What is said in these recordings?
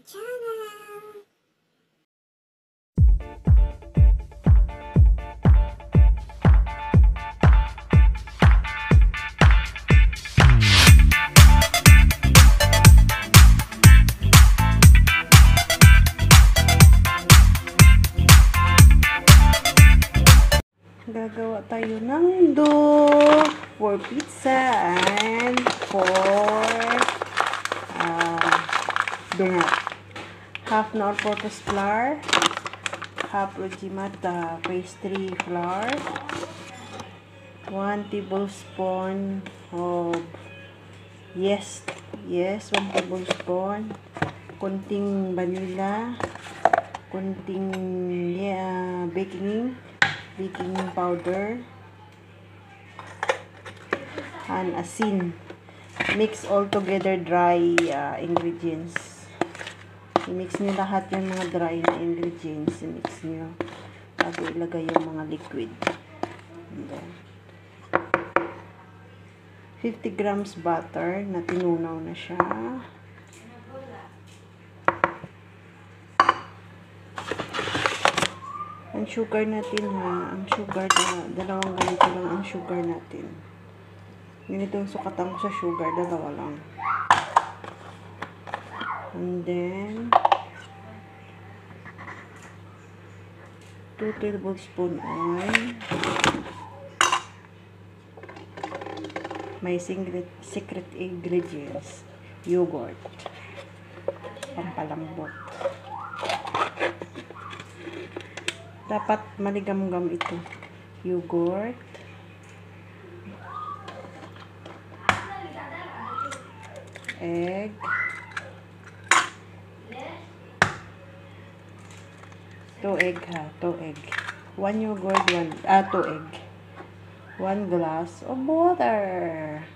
channel. Gagawa tayo ng dough for pizza and for donut. Half na all-purpose flour, half Rojimata pastry flour, 1 tablespoon of 1 tablespoon, kunting vanilla, kunting baking powder, and asin. Mix all together dry ingredients. I-mix nyo lahat yung mga dry na ingredients. I-mix nyo bago ilagay yung mga liquid. And then 50 grams butter na tinunaw na siya. Ang sugar natin ang sugar na dalawang ganito lang ang sugar natin. Ganito yung sukatan ko sa sugar, dalawa lang. And then 2 tablespoon oil. May secret ingredients, yogurt, pampalambot. Dapat maligam-gam ito. Yogurt. Egg. 2 egg ha. 2 egg. 1 yogurt, 2 egg. 1 glass of water.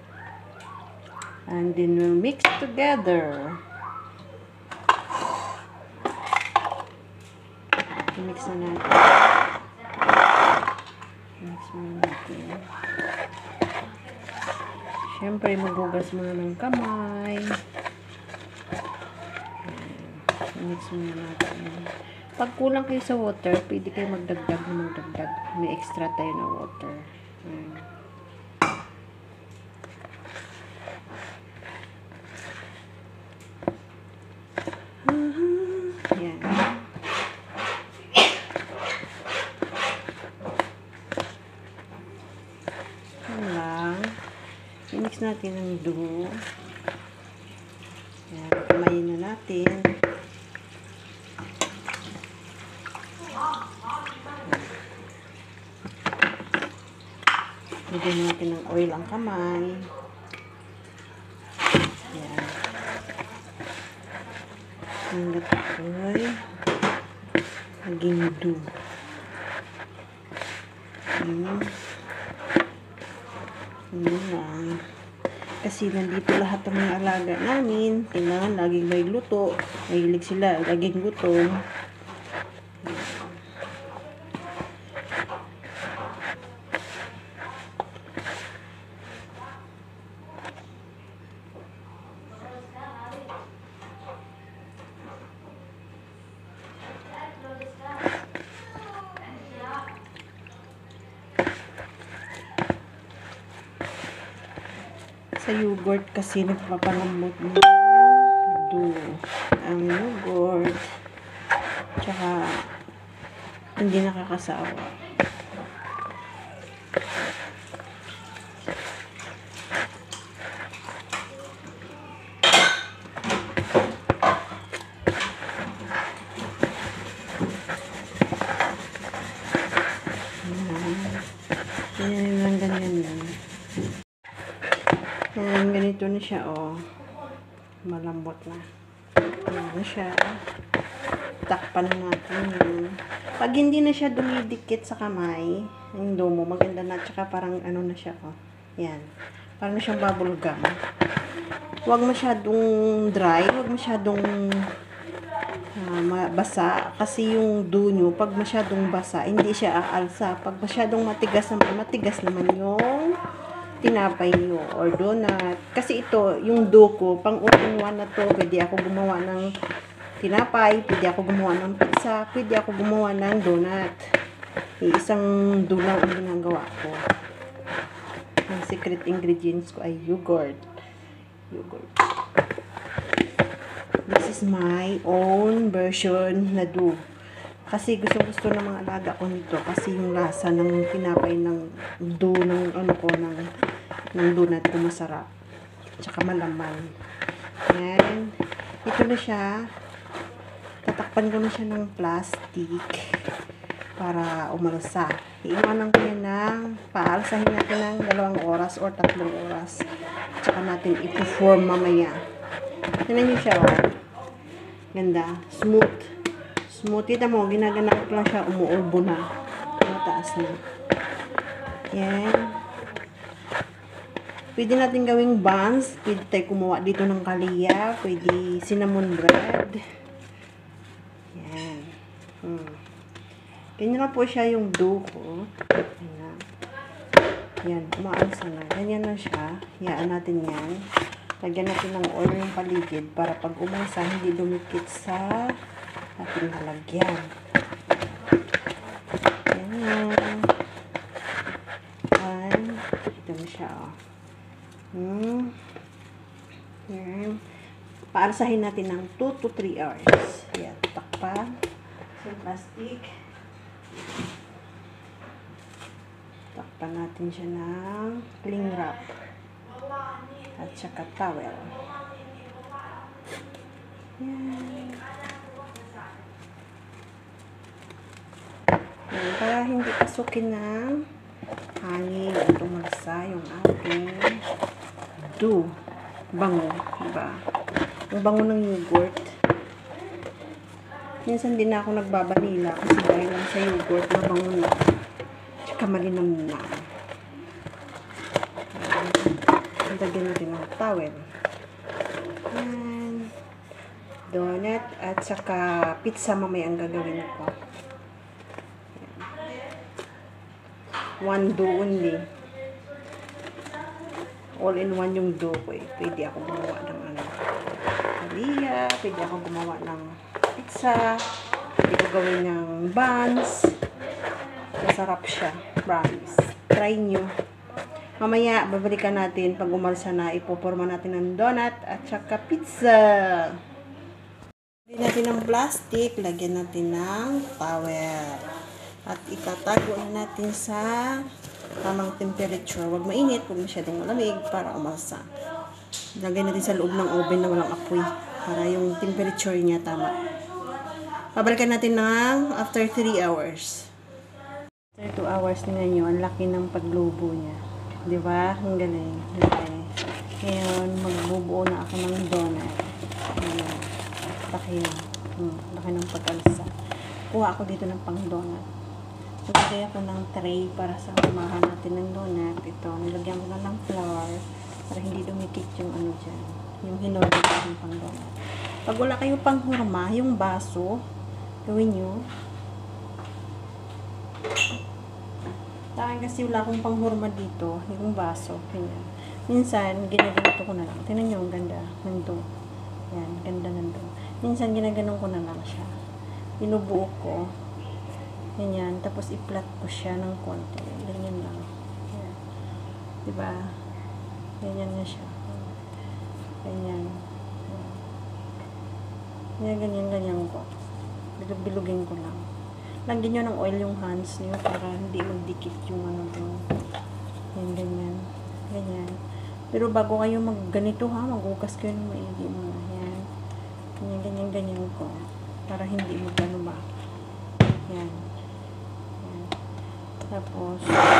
And then we'll mix together. I-mix na natin. I-mix muna natin. Siyempre, maghugas muna ng kamay. I-mix muna natin. Pag kulang kayo sa water, pwede kayo magdagdag. May extra tayo na water. I-mix natin ang dough. Ayan, kamayin na natin. Lagyan natin ng oil ang kamay. Ayan. Hanggat ako'y naging dough. Lang. Kasi nandito lahat ng mga alaga namin. Kailangan laging may luto. Mahilig sila. Laging gutom. Sa yogurt kasi nagpapalambot ng dough. Ang yogurt tsaka hindi nakakasawa. Ganyan lang. Ayan, ganito na siya, oh. Malambot na. Ayan na siya. Takpan na natin. Pag hindi na siya dumidikit sa kamay, yung dough mo, maganda na. Tsaka parang ano na siya, oh. Ayan. Parang na siyang bubble gum. Huwag masyadong dry. Huwag masyadong basa. Kasi yung dough nyo, pag masyadong basa, hindi siya aalsa. Pag masyadong matigas naman yung tinapay nyo or donut. Kasi ito, yung dough ko, pang all-in-one na to. Pwede ako gumawa ng tinapay, pwede ako gumawa ng pizza, pwede ako gumawa ng donut. Isang dough lang ang ginagawa ko. Ang secret ingredients ko ay yogurt. This is my own version na dough. Kasi gusto ng mga alaga ko nito kasi yung lasa ng tinapay ng dough ng ng donut ko masarap. Tsaka malaman. Yan. Ito na siya. Tatakpan ko na siya ng plastic para umalsa. Iiwanan ko yan paalsahin natin ng 2 oras or 3 oras. Tsaka natin i-form mamaya. Tignan niyo siya, oh. Ganda. Smooth. Kita mo, ginaganak lang siya, umuulbo na. Mataas na. Yan. Pwede natin gawing buns. Pwede tayo kumuha dito ng kalia. Pwede cinnamon bread. Yan. Ganyan na po siya yung dough ko. Ayan. Yan, umaalsa na. Ganyan na siya. Hayaan natin yan. Lagyan natin ng oil yung paligid para pag umasa, hindi dumikit sa ating halagyan. Yan. Ito na siya, oh. Yan. Paalasahin natin ng 2 to 3 hours. Yan, takpan. So, plastic. Takpan natin siya ng cling wrap. At saka towel. Yan. Yan. Para hindi pasukin ng hangin at tumalsa yung ating dough. Bango. Diba? Yung bango ng yogurt. Minsan din ako nagbabanila kasi dahil lang sa yogurt, mabango na. Tsaka malinam na. Lagyan natin ng towel. Yan. Donut at saka pizza mamaya ang gagawin ko. One dough only. All in one yung dough ko eh. Pwede ako gumawa ng kalia, pwede ako gumawa ng pizza, pwede ko gawin ng buns. Masarap siya. Promise. Try nyo. Mamaya, babalikan natin pag umalsa na, ipoporma natin ng donut at saka pizza. Lagyan natin ng plastic, lagyan natin ng towel. At itatago na natin sa tamang temperature. Huwag mainit, huwag masyadong malamig para umalsa. Lagyan natin sa loob ng oven na walang apoy para yung temperature niya tama. Babalikan natin ng after 3 hours. After 2 hours, tingnan nyo, ang laki ng paglubo niya. Diba? Ang galing. Okay. Ngayon, magbubuo na ako ng donut. Ayan. Laki yun. Laki ng pag-alsa. Kuha ako dito ng pang donut. Nilagay ako ng tray para sa kumahan natin ng donut. Ito, nilagyan ko na ng flour para hindi dumikit yung ano dyan. Yung hinorder ng pang donut. Pag wala kayong panghurma, yung baso, gawin nyo. Kasi wala akong panghurma dito, yung baso, ganyan. Minsan, ginaganito ko na lang. Tingnan nyo, ang ganda ng dough. Yan, ganda ng dough. Minsan, ginaganon ko na lang siya. Binubuo ko. Ganyan, tapos i-flat ko siya ng konti. Ganyan lang. Yan. Diba? Ganyan na siya. Ganyan. Ganyan ko. Bilog-bilugin ko lang. Lagyan nyo ng oil yung hands nyo para hindi magdikit yung ano doon. Yan, ganyan. Ganyan. Pero bago kayo magganito ha, maghugas kayo ng maigi muna. Yan. Ganyan ko. Para hindi magano ba. Yan. Yan. Tapos,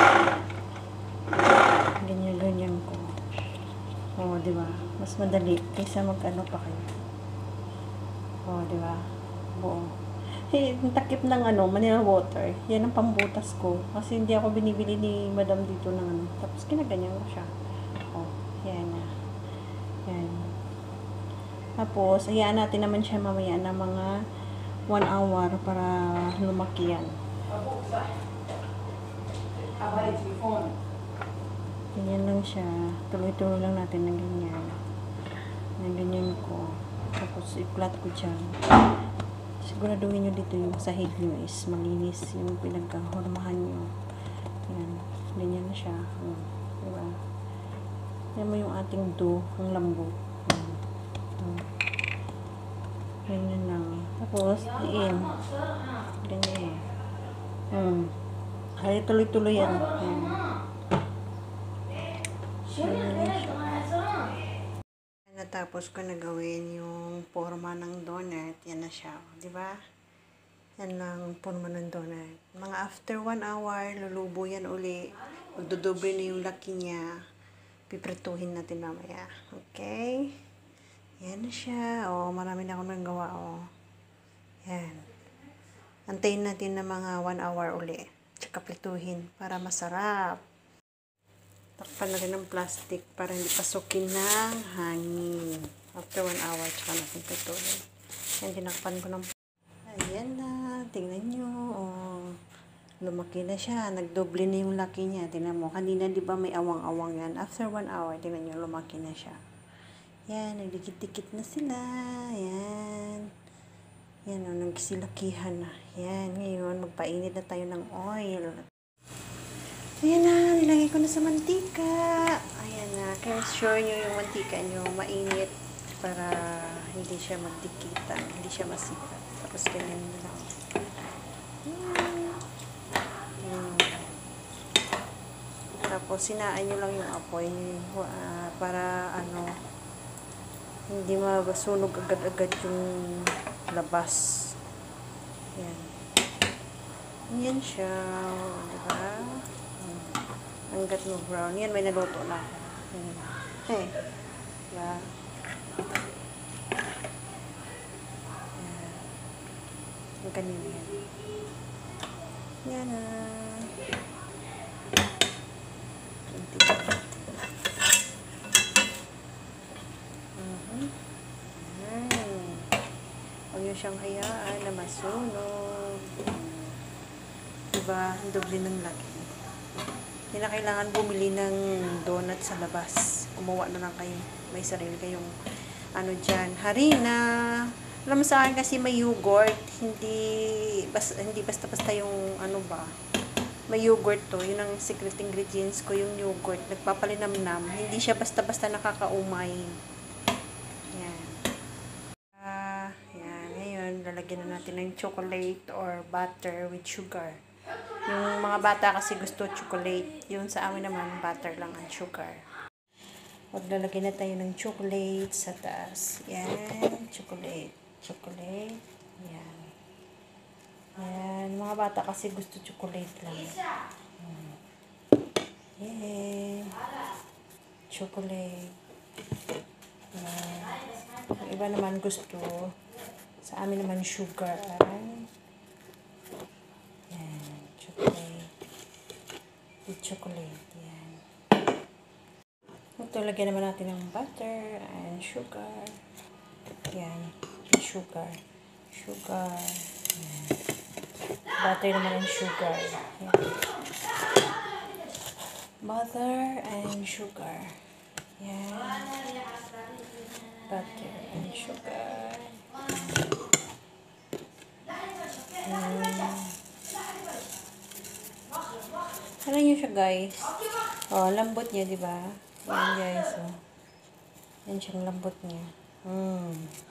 ganyan ko. O, diba? Mas madali kaysa magano pa kayo. O, diba? Buo. Yung takip ng Manila water, yan ang pambutas ko. Kasi hindi ako binibili ni madam dito ng ano. Tapos kinaganyan ko siya. Oh, yan na. Yan. Tapos, hayaan natin naman siya mamaya na mga 1 hour para lumaki yan. Ganyan lang siya. Tuloy-tuloy lang natin ng ganyan. Ng ganyan ko. Tapos i-flat ko dyan. Siguraduhin nyo dito yung sahig nyo is malinis. Yung pinagkahormahan nyo. Yan. Ganyan na siya. Diba? Yan mo yung ating dough. Ang lambot. Ganyan lang. Tapos, diin. Ganyan. Ay, tuloy-tuloy yan. Natapos ko na gawin yung forma ng donut. Yan na siya. Diba? Yan lang forma ng donut. Mga after 1 hour, lulubo yan uli. Magdudoble na yung laki niya. Piprituhin natin mamaya. Okay? Yan na siya. O, marami na akong nagawa. O. Yan. Antayin natin na mga 1 hour uli. Tsaka prituhin para masarap. Takpan na rin ng plastic para hindi pasukin ng hangin. After 1 hour, tsaka natin prituhin. Yan, tinakpan ko ng... Ayan na. Tingnan nyo. O. Lumaki na siya. Nagdoble na yung laki niya. Tingnan mo. Kanina, di ba may awang-awang yan? After 1 hour, tingnan nyo, lumaki na siya. Yan, nagdikit-dikit na sila. Yan. Yan o, nagsilakihan na. Yan, ngayon, magpainit na tayo ng oil. Ayan na, nilagay ko na sa mantika. Ayan na, kaya sure nyo yung mantika nyo mainit para hindi siya magdikitan, hindi siya masikat. Tapos ganyan na lang. Tapos sinaan nyo lang yung apoy para hindi masunog agad-agad yung labas. Yan. Yan siya. Diba? Hanggat mo brown. Yan, may naluto na ako. Hey. Diba? Ang kanina yan. Yan na. Huwag nyo siyang hayaan na masunog. Diba? Ang doble ng laki. Hindi na kailangan bumili ng donut sa labas. Kumuha na lang kayo. May sarili kayong dyan. Harina. Alam mo sa akin kasi may yogurt. Hindi basta-basta yung may yogurt to. Yun ang secret ingredients ko, yung yogurt. Nagpapalinamnam. Hindi siya basta-basta nakakaumay. Yan. Yan. Ngayon, lalagyan na natin ng chocolate or butter with sugar. Yung mga bata kasi gusto chocolate. Yung sa amin naman, butter lang ang sugar. Maglalagay na tayo ng chocolate sa taas. Yan. Chocolate. Chocolate. Yan. Yan. Mga bata kasi gusto chocolate lang. Yan. Chocolate. Yan. Yung iba naman gusto. Sa amin naman sugar. Chocolate. Yan. Ito, lagyan naman natin ng butter and sugar. Yan. Sugar. Sugar. Yan. Butter naman and sugar. Yan. Butter and sugar. Yan. Butter and sugar. Alam nyo siya, guys. Oh, lambot niya, di ba? Yan, guys. Oh. Yan siyang lambot niya.